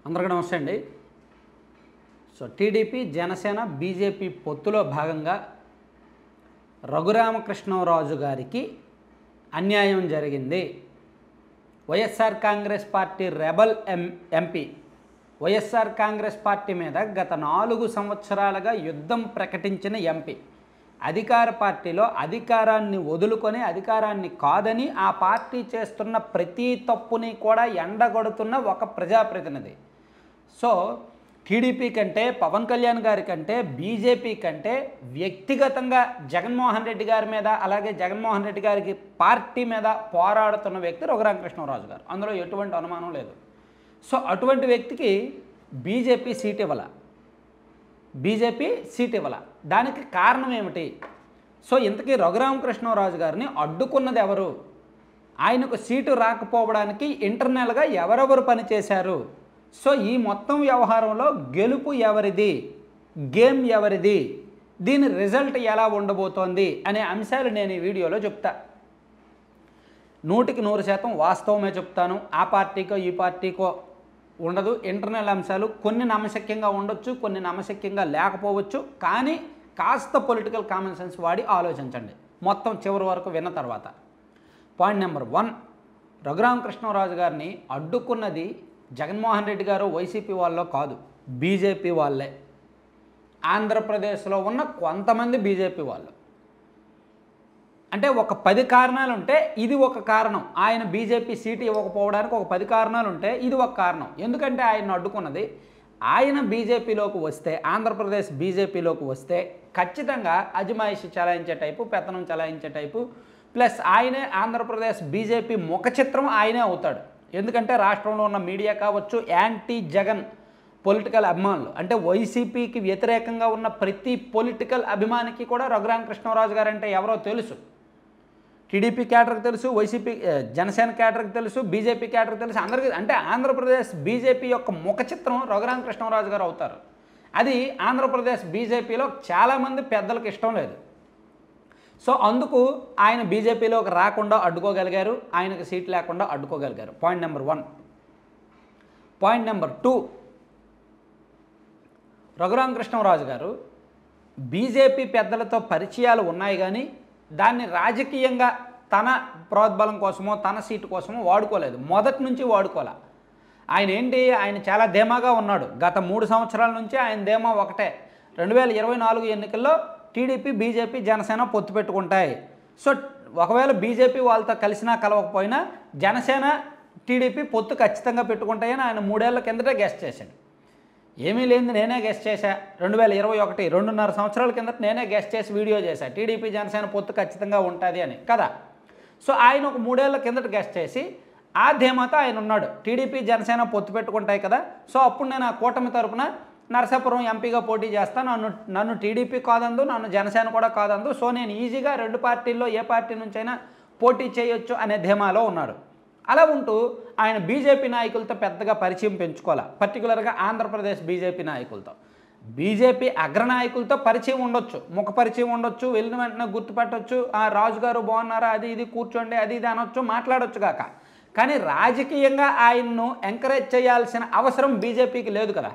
అందరికీ నమస్తే అండి. సో టీడీపీ జనసేన బీజేపీ పొత్తులో భాగంగా రఘురామకృష్ణరాజు గారికి అన్యాయం జరిగింది. YSR Congress party rebel MP YSR Congress party మీద గత 4 సంవత్సరాలుగా యుద్ధం ప్రకటించిన ఎంపీ అధికార పార్టీలో అధికారాన్ని వదులుకొని అధికారాన్ని కాదని ఆ పార్టీ చేస్తున్న ప్రతి తప్పుని కూడా ఎండగొడుతున్న ఒక ప్రజాప్రతినిధి. సో టీడీపీ కంటే పవన్ కళ్యాణ్ గారి కంటే బీజేపీ కంటే వ్యక్తిగతంగా జగన్మోహన్ రెడ్డి గారి మీద అలాగే జగన్మోహన్ రెడ్డి గారికి పార్టీ మీద పోరాడుతున్న వ్యక్తి రఘురామకృష్ణరాజు గారు, అందులో ఎటువంటి అనుమానం లేదు. సో అటువంటి వ్యక్తికి బీజేపీ సీట్ ఇవ్వాల. దానికి కారణం ఏమిటి? సో ఇంతకీ రఘురామకృష్ణరాజు గారిని అడ్డుకున్నది ఎవరు? ఆయనకు సీటు రాకపోవడానికి ఇంటర్నల్గా ఎవరెవరు పనిచేశారు? సో ఈ మొత్తం వ్యవహారంలో గెలుపు ఎవరిది, గేమ్ ఎవరిది, దీని రిజల్ట్ ఎలా ఉండబోతోంది అనే అంశాలు నేను ఈ వీడియోలో చెప్తా. 100% వాస్తవమే చెప్తాను. ఆ పార్టీకో ఈ పార్టీకో ఉండదు. ఇంటర్నల్ అంశాలు కొన్ని నమ్మశక్యంగా ఉండొచ్చు, కొన్ని నమ్మశక్యంగా లేకపోవచ్చు. కానీ కాస్త పొలిటికల్ కామన్ సెన్స్ వాడి ఆలోచించండి మొత్తం చివరి వరకు విన్న తర్వాత. పాయింట్ నెంబర్ 1, రఘురామకృష్ణరాజు గారిని అడ్డుకున్నది జగన్మోహన్ రెడ్డి గారు వైసీపీ వాళ్ళలో కాదు, బీజేపీ వాళ్ళే. ఆంధ్రప్రదేశ్లో ఉన్న కొంతమంది బీజేపీ వాళ్ళు. అంటే ఒక 10 కారణాలు ఉంటే ఇది ఒక కారణం. ఆయన బీజేపీ సీటు ఇవ్వకపోవడానికి ఒక 10 కారణాలు ఉంటే ఇది ఒక కారణం. ఎందుకంటే ఆయన అడ్డుకున్నది ఆయన బీజేపీలోకి వస్తే, ఆంధ్రప్రదేశ్ బీజేపీలోకి వస్తే ఖచ్చితంగా అజమాయిషి చలాయించే టైపు, పెత్తనం చలాయించే టైపు, ప్లస్ ఆయనే ఆంధ్రప్రదేశ్ బీజేపీ ముఖ చిత్రం ఆయనే అవుతాడు. ఎందుకంటే రాష్ట్రంలో ఉన్న మీడియా కావచ్చు, యాంటీ జగన్ పొలిటికల్ అభిమానులు అంటే వైసీపీకి వ్యతిరేకంగా ఉన్న ప్రతి పొలిటికల్ అభిమానికి కూడా రఘురామకృష్ణరాజు గారు అంటే ఎవరో తెలుసు. టీడీపీ క్యాడర్కి తెలుసు, వైసీపీ జనసేన క్యాడర్కి తెలుసు, బీజేపీ క్యాడర్కి తెలుసు, అందరికీ. అంటే ఆంధ్రప్రదేశ్ బీజేపీ యొక్క ముఖ చిత్రం రఘురామకృష్ణరాజు గారు అవుతారు. అది ఆంధ్రప్రదేశ్ బీజేపీలో చాలామంది పెద్దలకు ఇష్టం లేదు. సో అందుకు ఆయన బీజేపీలోకి రాకుండా అడ్డుకోగలిగారు, ఆయనకు సీట్ లేకుండా అడ్డుకోగలిగారు. Point number 1. Point number 2, Raghu Rama Krishna Raju గారు బీజేపీ పెద్దలతో పరిచయాలు ఉన్నాయి కానీ దాన్ని రాజకీయంగా తన ప్రోద్బలం కోసమో తన సీటు కోసమో వాడుకోలేదు. మొదటి నుంచి వాడుకోలే. ఆయన చాలా ధీమాగా ఉన్నాడు. గత 3 సంవత్సరాల నుంచి ఆయన ధీమా ఒకటే, 2024 ఎన్నికల్లో టీడీపీ బీజేపీ జనసేన పొత్తు పెట్టుకుంటాయి. సో ఒకవేళ బీజేపీ వాళ్ళతో కలిసినా కలవకపోయినా జనసేన టీడీపీ పొత్తు ఖచ్చితంగా పెట్టుకుంటాయని ఆయన 3 ఏళ్ల కిందటే గెస్ట్ చేశాడు. ఏమీ లేనిది నేనే గెస్ట్ చేశా. 2021 2.5 సంవత్సరాల కిందట నేనే గెస్ట్ చేసి వీడియో చేశా, టీడీపీ జనసేన పొత్తు ఖచ్చితంగా ఉంటుంది అని కదా. సో ఆయన ఒక 3 ఏళ్ల కిందట గెస్ట్ చేసి ఆ ధీమాతో ఆయన ఉన్నాడు, టీడీపీ జనసేన పొత్తు పెట్టుకుంటాయి కదా. సో అప్పుడు నేను ఆ కూటమి తరపున నరసాపురం ఎంపీగా పోటీ చేస్తాను, నన్ను టీడీపీ కాదందు, నన్ను జనసేన కూడా కాదందు. సో నేను ఈజీగా 2 పార్టీల్లో ఏ పార్టీ నుంచైనా పోటీ చేయొచ్చు అనే ధీమాలో ఉన్నాడు. అలా ఉంటూ ఆయన బీజేపీ నాయకులతో పెద్దగా పరిచయం పెంచుకోవాలి. పర్టికులర్గా ఆంధ్రప్రదేశ్ బీజేపీ నాయకులతో, బీజేపీ అగ్రనాయకులతో పరిచయం ఉండొచ్చు, ముఖ పరిచయం ఉండొచ్చు, వెళ్ళిన వెంటనే గుర్తుపట్టవచ్చు, రాజుగారు బాగున్నారా, అది ఇది కూర్చోండి, అది ఇది అనొచ్చు, మాట్లాడొచ్చు కాక. కానీ రాజకీయంగా ఆయన్ను ఎంకరేజ్ చేయాల్సిన అవసరం బీజేపీకి లేదు కదా.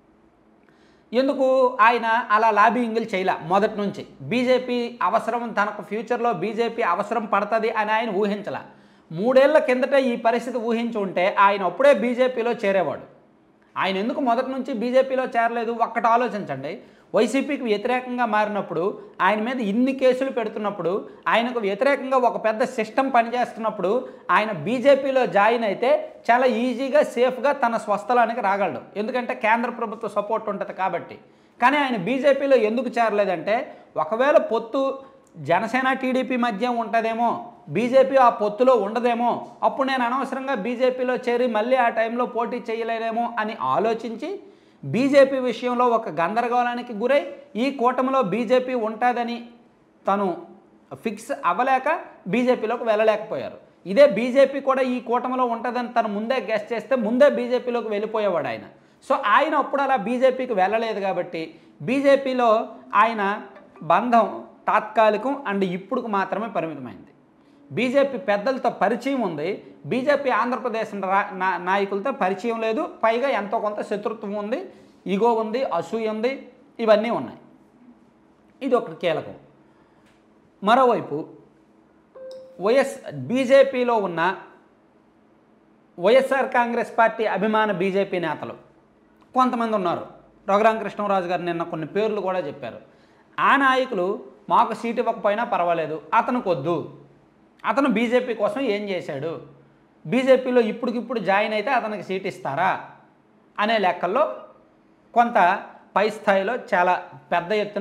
ఎందుకు ఆయన అలా లాబింగ్లు చేయలే మొదటి నుంచి. బీజేపీ అవసరం, తనకు ఫ్యూచర్లో బీజేపీ అవసరం పడుతుంది అని ఆయన ఊహించలే. 3 ఏళ్ల కిందటే ఈ పరిస్థితి ఊహించి ఉంటే ఆయన అప్పుడే బీజేపీలో చేరేవాడు. ఆయన ఎందుకు మొదటి నుంచి బీజేపీలో చేరలేదు? ఒక్కటి ఆలోచించండి. వైసీపీకి వ్యతిరేకంగా మారినప్పుడు, ఆయన మీద ఇన్ని కేసులు పెడుతున్నప్పుడు, ఆయనకు వ్యతిరేకంగా ఒక పెద్ద సిస్టమ్ పనిచేస్తున్నప్పుడు ఆయన బీజేపీలో జాయిన్ అయితే చాలా ఈజీగా సేఫ్గా తన స్వస్థలానికి రాగలడు. ఎందుకంటే కేంద్ర ప్రభుత్వ సపోర్ట్ ఉంటుంది కాబట్టి. కానీ ఆయన బీజేపీలో ఎందుకు చేరలేదంటే, ఒకవేళ పొత్తు జనసేన టీడీపీ మధ్య ఉంటుందేమో, బీజేపీ ఆ పొత్తులో ఉండదేమో, అప్పుడు నేను అనవసరంగా బీజేపీలో చేరి మళ్ళీ ఆ టైంలో పోటీ చేయలేనేమో అని ఆలోచించి బీజేపీ విషయంలో ఒక గందరగోళానికి గురై ఈ కూటమిలో బీజేపీ ఉంటుందని తను ఫిక్స్ అవ్వలేక బీజేపీలోకి వెళ్ళలేకపోయారు. ఇదే బీజేపీ కూడా ఈ కూటమిలో ఉంటుందని తను ముందే గెస్ట్ చేస్తే ముందే బీజేపీలోకి వెళ్ళిపోయేవాడు ఆయన. సో ఆయన అప్పుడు అలా బీజేపీకి వెళ్ళలేదు కాబట్టి బీజేపీలో ఆయన బంధం తాత్కాలికం అండ్ ఇప్పుడుకు మాత్రమే పరిమితమైంది. బీజేపీ పెద్దలతో పరిచయం ఉంది, బీజేపీ ఆంధ్రప్రదేశ్ నాయకులతో పరిచయం లేదు, పైగా ఎంతో కొంత శత్రుత్వం ఉంది, ఈగో ఉంది, అసూయ ఉంది, ఇవన్నీ ఉన్నాయి. ఇది ఒకటి కీలకం. మరోవైపు బీజేపీలో ఉన్న వైఎస్ఆర్ కాంగ్రెస్ పార్టీ అభిమాన బీజేపీ నేతలు కొంతమంది ఉన్నారు. రఘురామకృష్ణరాజు గారు నిన్న కొన్ని పేర్లు కూడా చెప్పారు. ఆ నాయకులు మాకు సీటు ఇవ్వకపోయినా పర్వాలేదు, అతనికి వద్దు, అతను బీజేపీ కోసం ఏం చేశాడు, బీజేపీలో ఇప్పటికిప్పుడు జాయిన్ అయితే అతనికి సీట్ ఇస్తారా అనే లెక్కల్లో కొంత పై స్థాయిలో చాలా పెద్ద ఎత్తున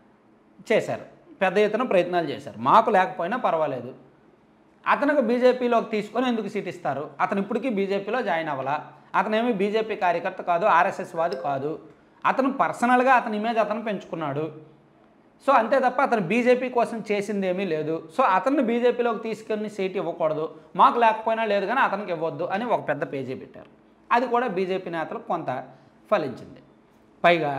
ప్రయత్నాలు చేశారు. మాకు లేకపోయినా పర్వాలేదు, అతనికి బీజేపీలోకి తీసుకొని ఎందుకు సీట్ ఇస్తారు, అతను ఇప్పటికీ బీజేపీలో జాయిన్ అవ్వాలా, అతనేమి బీజేపీ కార్యకర్త కాదు, ఆర్ఎస్ఎస్ వాది కాదు, అతను పర్సనల్గా అతని ఇమేజ్ అతను పెంచుకున్నాడు. సో అంతే తప్ప అతను బీజేపీ కోసం చేసింది ఏమీ లేదు. సో అతన్ని బీజేపీలోకి తీసుకొని సీట్ ఇవ్వకూడదు, మాకు లేకపోయినా లేదు కానీ అతనికి ఇవ్వద్దు అని ఒక పెద్ద పేజీ పెట్టారు. అది కూడా బీజేపీ నేతలకు కొంత ఫలించింది. పైగా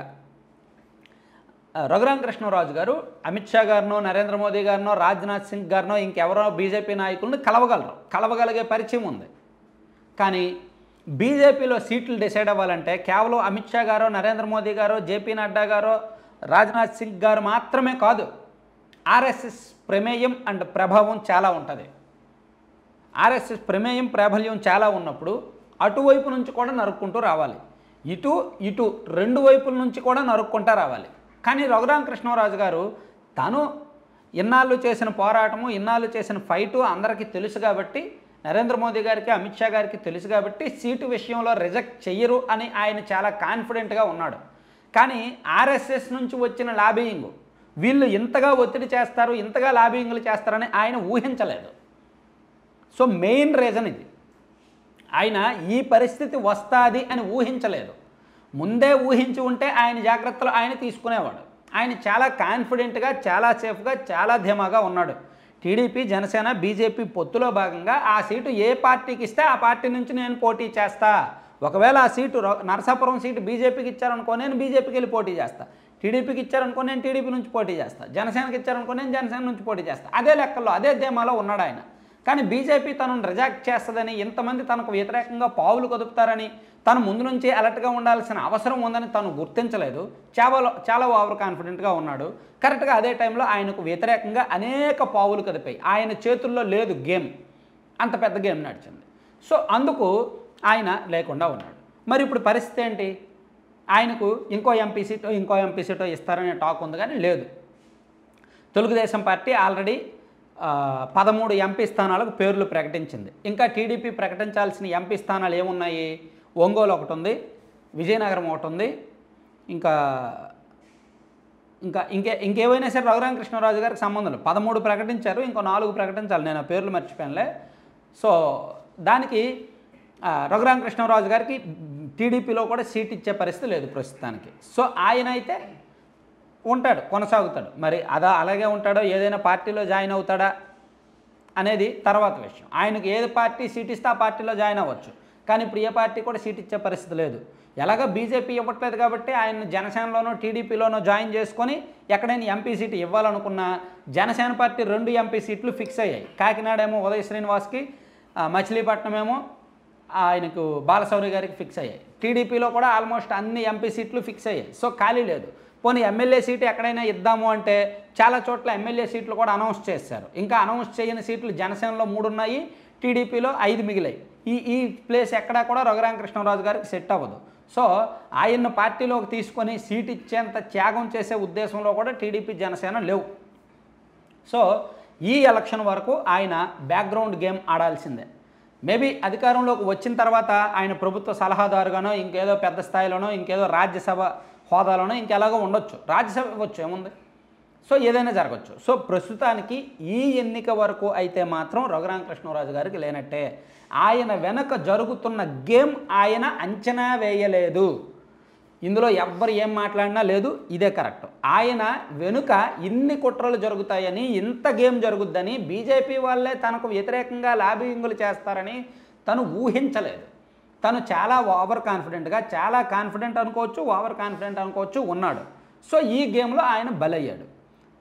రఘురామకృష్ణరాజు గారు అమిత్ షా గారినో, నరేంద్ర మోదీ గారినో, రాజ్నాథ్ సింగ్ గారినో, ఇంకెవరో బీజేపీ నాయకులను కలవగలిగే పరిచయం ఉంది. కానీ బీజేపీలో సీట్లు డిసైడ్ అవ్వాలంటే కేవలం అమిత్ షా గారో, నరేంద్ర మోదీ గారో, జేపీ నడ్డా గారో, రాజ్నాథ్ సింగ్ గారు మాత్రమే కాదు, ఆర్ఎస్ఎస్ ప్రమేయం అండ్ ప్రభావం చాలా ఉంటుంది. ఆర్ఎస్ఎస్ ప్రమేయం ప్రాబల్యం చాలా ఉన్నప్పుడు అటువైపు నుంచి కూడా నరుక్కుంటూ రావాలి, ఇటు రెండు వైపుల నుంచి కూడా నరుక్కుంటూ రావాలి. కానీ రఘురామకృష్ణరాజు గారు తను ఇన్నాళ్ళు చేసిన పోరాటము, ఇన్నాళ్ళు చేసిన ఫైటు అందరికీ తెలుసు కాబట్టి, నరేంద్ర మోదీ గారికి, అమిత్ షా గారికి తెలుసు కాబట్టి సీటు విషయంలో రిజెక్ట్ చెయ్యరు అని ఆయన చాలా కాన్ఫిడెంట్గా ఉన్నాడు. కానీ ఆర్ఎస్ఎస్ నుంచి వచ్చిన లాబియింగ్, వీళ్ళు ఇంతగా ఒత్తిడి చేస్తారు, ఇంతగా లాబియింగ్లు చేస్తారని ఆయన ఊహించలేదు. సో మెయిన్ రీజన్ ఇది. ఆయన ఈ పరిస్థితి వస్తుంది అని ఊహించలేదు. ముందే ఊహించి ఉంటే ఆయన జాగ్రత్తలు ఆయన తీసుకునేవాడు. ఆయన చాలా కాన్ఫిడెంట్గా, చాలా సేఫ్గా, చాలా ధీమాగా ఉన్నాడు. టీడీపీ, జనసేన, బీజేపీ పొత్తులో భాగంగా ఆ సీటు ఏ పార్టీకి ఇస్తే ఆ పార్టీ నుంచి నేను పోటీ చేస్తా, ఒకవేళ ఆ సీటు నరసాపురం సీటు బీజేపీకి ఇచ్చారనుకో నేను బీజేపీకి వెళ్ళి పోటీ చేస్తా, టీడీపీకి ఇచ్చారనుకో నేను టీడీపీ నుంచి పోటీ చేస్తా, జనసేనకి ఇచ్చారనుకో నేను జనసేన నుంచి పోటీ చేస్తా, అదే లెక్కల్లో అదే ధీమాలో ఉన్నాడు ఆయన. కానీ బీజేపీ తనను రిజెక్ట్ చేస్తుందని, ఇంతమంది తనకు వ్యతిరేకంగా పావులు కదుపుతారని, తను ముందు నుంచి అలర్ట్గా ఉండాల్సిన అవసరం ఉందని తను గుర్తించలేదు. చాలా ఓవర్ కాన్ఫిడెంట్గా ఉన్నాడు. కరెక్ట్గా అదే టైంలో ఆయనకు వ్యతిరేకంగా అనేక పావులు కదిపాయి. ఆయన చేతుల్లో లేదు గేమ్, అంత పెద్ద గేమ్ నడిచింది. సో అందుకు ఆయన లేకుండా ఉన్నాడు. మరి ఇప్పుడు పరిస్థితి ఏంటి? ఆయనకు ఇంకో ఎంపీ సీటో ఇస్తారనే టాక్ ఉంది, కానీ లేదు. తెలుగుదేశం పార్టీ ఆల్రెడీ 13 ఎంపీ స్థానాలకు పేర్లు ప్రకటించింది. ఇంకా టీడీపీ ప్రకటించాల్సిన ఎంపీ స్థానాలు ఏమున్నాయి? ఒంగోలు ఒకటి ఉంది, విజయనగరం ఒకటి ఉంది, ఇంకేవైనా సరే రఘురామకృష్ణరాజు గారికి సంబంధం లేదు. 13 ప్రకటించారు, ఇంకో 4 ప్రకటించాలి, నేను ఆ పేర్లు మర్చిపోయానులే. సో దానికి రఘురామకృష్ణరాజు గారికి టీడీపీలో కూడా సీట్ ఇచ్చే పరిస్థితి లేదు ప్రస్తుతానికి. సో ఆయన అయితే ఉంటాడు, కొనసాగుతాడు. మరి అలాగే ఉంటాడో, ఏదైనా పార్టీలో జాయిన్ అవుతాడా అనేది తర్వాత విషయం. ఆయనకు ఏది పార్టీ సీట్ ఇస్తే ఆ పార్టీలో జాయిన్ అవ్వచ్చు. కానీ ఇప్పుడు ఏ పార్టీ కూడా సీట్ ఇచ్చే పరిస్థితి లేదు. ఎలాగో బీజేపీ ఇవ్వట్లేదు కాబట్టి ఆయన జనసేనలోనో టీడీపీలోనో జాయిన్ చేసుకొని ఎక్కడైనా ఎంపీ సీటు ఇవ్వాలనుకున్న జనసేన పార్టీ 2 ఎంపీ సీట్లు ఫిక్స్ అయ్యాయి. కాకినాడ ఏమో ఉదయ శ్రీనివాస్కి, మచిలీపట్నం ఏమో ఆయనకు బాలశౌరి గారికి ఫిక్స్ అయ్యాయి. టీడీపీలో కూడా ఆల్మోస్ట్ అన్ని ఎంపీ సీట్లు ఫిక్స్ అయ్యాయి. సో ఖాళీ లేదు. పోనీ ఎమ్మెల్యే సీటు ఎక్కడైనా ఇద్దాము అంటే చాలా చోట్ల ఎమ్మెల్యే సీట్లు కూడా అనౌన్స్ చేశారు. ఇంకా అనౌన్స్ చేయని సీట్లు జనసేనలో 3 ఉన్నాయి, టీడీపీలో 5 మిగిలాయి. ఈ ప్లేస్ ఎక్కడా కూడా రఘురామకృష్ణరాజు గారికి సెట్ అవ్వదు. సో ఆయన్ను పార్టీలోకి తీసుకొని సీట్ ఇచ్చేంత త్యాగం చేసే ఉద్దేశంలో కూడా టీడీపీ, జనసేన లేవు. సో ఈ ఎలక్షన్ వరకు ఆయన బ్యాక్గ్రౌండ్ గేమ్ ఆడాల్సిందే. మేబీ అధికారంలోకి వచ్చిన తర్వాత ఆయన ప్రభుత్వ సలహాదారుగానో, ఇంకేదో పెద్ద స్థాయిలోనో, ఇంకేదో రాజ్యసభ హోదాలోనో ఇంకెలాగో ఉండొచ్చు, రాజ్యసభ ఇవ్వచ్చు, ఏముంది. సో ఏదైనా జరగచ్చు. సో ప్రస్తుతానికి ఈ ఎన్నిక వరకు అయితే మాత్రం రఘురామకృష్ణరాజు గారికి లేనట్టే. ఆయన వెనక జరుగుతున్న గేమ్ ఆయన అంచనా వేయలేదు. ఇందులో ఎవ్వరు ఏం మాట్లాడినా లేదు, ఇదే కరెక్ట్. ఆయన వెనుక ఇన్ని కుట్రలు జరుగుతాయని, ఇంత గేమ్ జరుగుద్దని, బీజేపీ వాళ్ళే తనకు వ్యతిరేకంగా లాబింగులు చేస్తారని తను ఊహించలేదు. తను చాలా ఓవర్ కాన్ఫిడెంట్గా, చాలా కాన్ఫిడెంట్ అనుకోవచ్చు, ఓవర్ కాన్ఫిడెంట్ అనుకోవచ్చు ఉన్నాడు. సో ఈ గేమ్లో ఆయన బలయ్యాడు.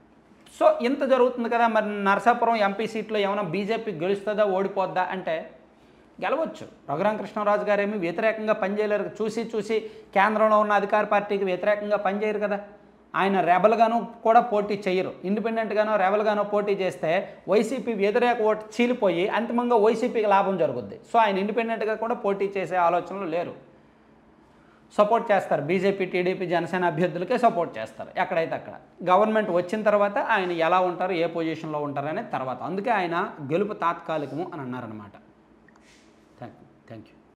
సో ఇంత జరుగుతుంది కదా, మరి నరసాపురం ఎంపీ సీట్లో ఏమైనా బీజేపీ గెలుస్తుందా ఓడిపోద్దా అంటే గెలవచ్చు. రఘురామకృష్ణరాజు గారు ఏమి వ్యతిరేకంగా పనిచేయలేరు. చూసి చూసి కేంద్రంలో ఉన్న అధికార పార్టీకి వ్యతిరేకంగా పనిచేయరు కదా. ఆయన రెబల్గాను కూడా పోటీ చేయరు. ఇండిపెండెంట్గానో రెబల్గానో పోటీ చేస్తే వైసీపీ వ్యతిరేక ఓటు చీలిపోయి అంతిమంగా వైసీపీకి లాభం జరుగుద్ది. సో ఆయన ఇండిపెండెంట్గా కూడా పోటీ చేసే ఆలోచనలు లేరు. సపోర్ట్ చేస్తారు. బీజేపీ, టీడీపీ, జనసేన అభ్యర్థులకే సపోర్ట్ చేస్తారు ఎక్కడైతే అక్కడ. గవర్నమెంట్ వచ్చిన తర్వాత ఆయన ఎలా ఉంటారు, ఏ పొజిషన్లో ఉంటారు అనేది తర్వాత. అందుకే ఆయన గెలుపు తాత్కాలికము అని అన్నారనమాట. Thank you.